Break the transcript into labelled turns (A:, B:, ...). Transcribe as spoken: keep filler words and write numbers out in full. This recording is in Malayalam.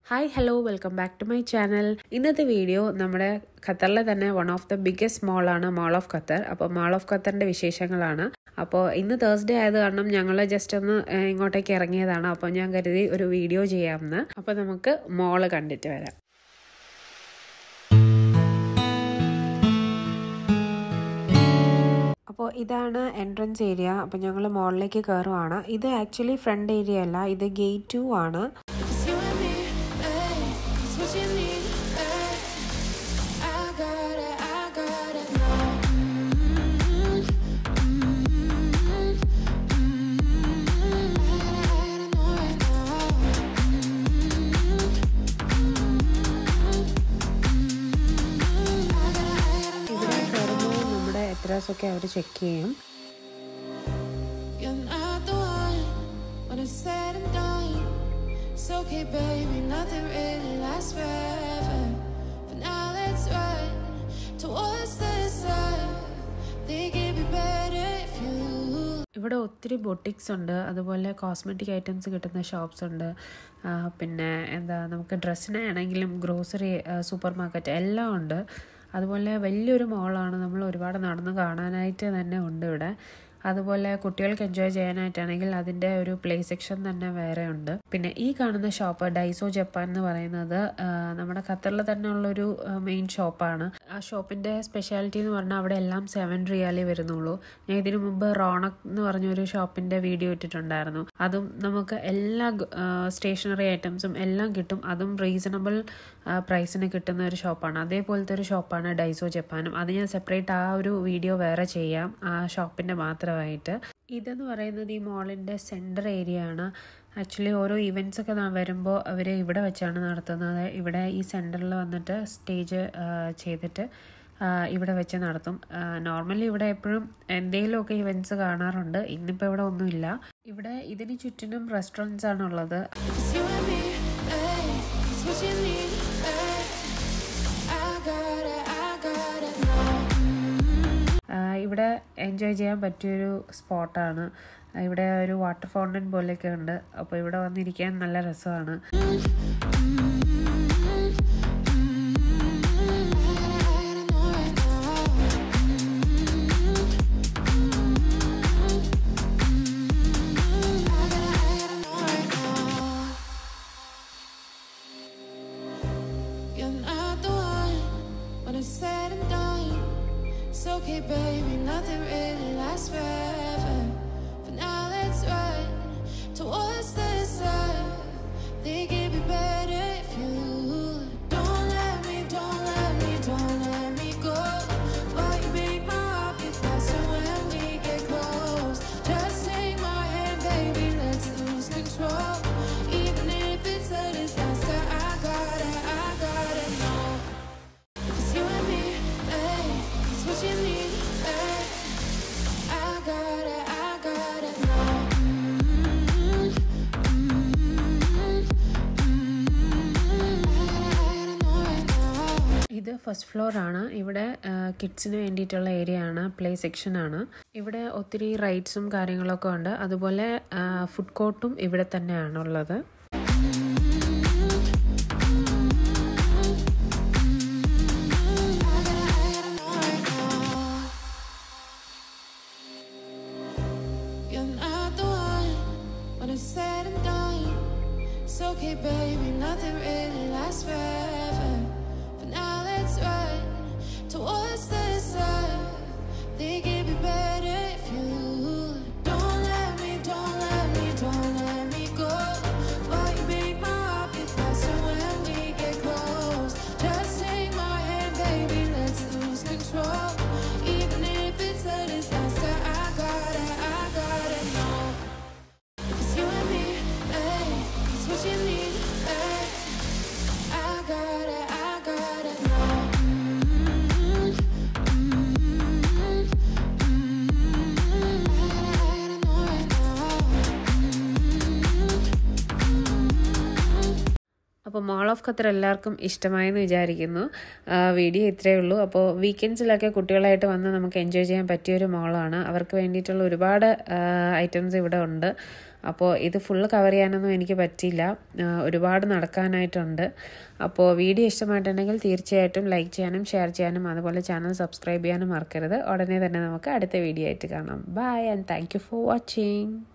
A: Hi, hello, welcome back to my channel. ഇന്നത്തെ വീഡിയോ നമ്മുടെ ഖത്തറിലെ തന്നെ വൺ ഓഫ് ദ ബിഗ്ഗസ്റ്റ് മോളാണ് മാൾ ഓഫ് ഖത്തർ. അപ്പോൾ മാൾ ഓഫ് ഖത്തറിൻ്റെ വിശേഷങ്ങളാണ്. അപ്പോൾ ഇന്ന് തേഴ്സ്ഡേ ആയത് കാരണം ഞങ്ങൾ ജസ്റ്റ് ഒന്ന് ഇങ്ങോട്ടേക്ക് ഇറങ്ങിയതാണ്. അപ്പോൾ ഞാൻ കരുതി ഒരു വീഡിയോ ചെയ്യാമെന്ന്. അപ്പോൾ നമുക്ക് മോള് കണ്ടിട്ട് വരാം. അപ്പോൾ ഇതാണ് എൻട്രൻസ് ഏരിയ. അപ്പോൾ ഞങ്ങൾ മോളിലേക്ക് കയറുവാണ്. ഇത് ആക്ച്വലി ഫ്രണ്ട് ഏരിയ അല്ല, ഇത് ഗേറ്റ് ടു ആണ്. ഒക്കെ അവർ ചെക്ക് ചെയ്യും. ഇവിടെ ഒത്തിരി ബൊട്ടിക്സ് ഉണ്ട്, അതുപോലെ കോസ്മെറ്റിക് ഐറ്റംസ് കിട്ടുന്ന ഷോപ്സ് ഉണ്ട്. പിന്നെ എന്താ നമുക്ക് ഡ്രസ്സിനാണെങ്കിലും ഗ്രോസറി, സൂപ്പർ മാർക്കറ്റ് എല്ലാം ഉണ്ട്. അതുപോലെ വലിയൊരു മോളാണ്, നമ്മൾ ഒരുപാട് നടന്ന് കാണാനായിട്ട് തന്നെ ഉണ്ട് ഇവിടെ. അതുപോലെ കുട്ടികൾക്ക് എൻജോയ് ചെയ്യാനായിട്ടാണെങ്കിൽ അതിൻ്റെ ഒരു പ്ലേ സെക്ഷൻ തന്നെ വേറെ ഉണ്ട്. പിന്നെ ഈ കാണുന്ന ഷോപ്പ് ഡൈസോ ജപ്പാൻ എന്ന് പറയുന്നത് നമ്മുടെ ഖത്തറിൽ തന്നെ ഉള്ളൊരു മെയിൻ ഷോപ്പാണ്. ആ ഷോപ്പിൻ്റെ സ്പെഷ്യാലിറ്റി എന്ന് പറഞ്ഞാൽ അവിടെ എല്ലാം സെവൻ റിയാലേ വരുന്നുള്ളൂ. ഞാൻ ഇതിനു മുമ്പ് റോണക് എന്ന് പറഞ്ഞൊരു ഷോപ്പിൻ്റെ വീഡിയോ ഇട്ടിട്ടുണ്ടായിരുന്നു. അതും നമുക്ക് എല്ലാ സ്റ്റേഷനറി ഐറ്റംസും എല്ലാം കിട്ടും. അതും റീസണബിൾ പ്രൈസിന് കിട്ടുന്ന ഒരു ഷോപ്പാണ്. അതേപോലത്തെ ഒരു ഷോപ്പാണ് ഡൈസോ ജപ്പാനും. അത് ഞാൻ സെപ്പറേറ്റ് ആ ഒരു വീഡിയോ വേറെ ചെയ്യാം, ആ ഷോപ്പിൻ്റെ മാത്രമായിട്ട്. ഇതെന്ന് പറയുന്നത് ഈ മോളിൻ്റെ സെൻറ്റർ ഏരിയ ആണ്. ആക്ച്വലി ഓരോ ഇവൻറ്റ്സ് ഒക്കെ വരുമ്പോൾ അവർ ഇവിടെ വെച്ചാണ് നടത്തുന്നത്. ഇവിടെ ഈ സെൻറ്ററിൽ വന്നിട്ട് സ്റ്റേജ് ചെയ്തിട്ട് ഇവിടെ വെച്ച് നടത്തും. നോർമലി ഇവിടെ എപ്പോഴും എന്തെങ്കിലുമൊക്കെ ഇവൻറ്റ്സ് കാണാറുണ്ട്. ഇന്നിപ്പോൾ ഇവിടെ ഒന്നുമില്ല. ഇവിടെ ഇതിന് ചുറ്റിനും റെസ്റ്റോറൻറ്റ്സ് ആണുള്ളത്. ഇവിടെ എൻജോയ് ചെയ്യാൻ പറ്റിയൊരു സ്പോട്ടാണ്. ഇവിടെ ഒരു വാട്ടർ ഫൗണ്ടൻ പോലെയൊക്കെ ഉണ്ട്. അപ്പോൾ ഇവിടെ വന്നിരിക്കാൻ നല്ല രസമാണ്.
B: Okay, baby, nothing really lasts forever. For now, let's run towards the sun. Think it'd be better if you don't let me, don't let me, don't let me go. Why you make my heart beat faster when we get close? Just take my hand, baby, let's lose control. Even if it's a disaster, I gotta, I gotta know. If it's you and me, hey, it's what you need. ഇത് ഫസ്റ്റ് ഫ്ലോർ ആണ്. ഇവിടെ കിഡ്സിന് വേണ്ടിയിട്ടുള്ള ഏരിയ ആണ്, പ്ലേ സെക്ഷൻ ആണ്. ഇവിടെ ഒത്തിരി റൈഡ്സും കാര്യങ്ങളൊക്കെ ഉണ്ട്. അതുപോലെ ഫുഡ് കോർട്ടും ഇവിടെ തന്നെയാണുള്ളത്. Okay, baby, nothing really lasts forever. For now, let's run towards the sun. Think it'd be better if you don't let me, don't let me, don't let me go.
A: അപ്പോൾ മാൾ ഓഫ് ഖത്തർ എല്ലാവർക്കും ഇഷ്ടമായെന്ന് വിചാരിക്കുന്നു. വീഡിയോ ഇത്രയേ ഉള്ളൂ. അപ്പോൾ വീക്കെൻഡ്സിലൊക്കെ കുട്ടികളായിട്ട് വന്ന് നമുക്ക് എൻജോയ് ചെയ്യാൻ പറ്റിയൊരു മാളാണ്. അവർക്ക് വേണ്ടിയിട്ടുള്ള ഒരുപാട് ഐറ്റംസ് ഇവിടെ ഉണ്ട്. അപ്പോൾ ഇത് ഫുള്ള് കവർ ചെയ്യാനൊന്നും എനിക്ക് പറ്റിയില്ല, ഒരുപാട് നടക്കാനായിട്ടുണ്ട്. അപ്പോൾ വീഡിയോ ഇഷ്ടമായിട്ടുണ്ടെങ്കിൽ തീർച്ചയായിട്ടും ലൈക്ക് ചെയ്യാനും ഷെയർ ചെയ്യാനും അതുപോലെ ചാനൽ സബ്സ്ക്രൈബ് ചെയ്യാനും മറക്കരുത്. ഉടനെ തന്നെ നമുക്ക് അടുത്ത വീഡിയോ ആയിട്ട് കാണാം. Bye and thank you for watching.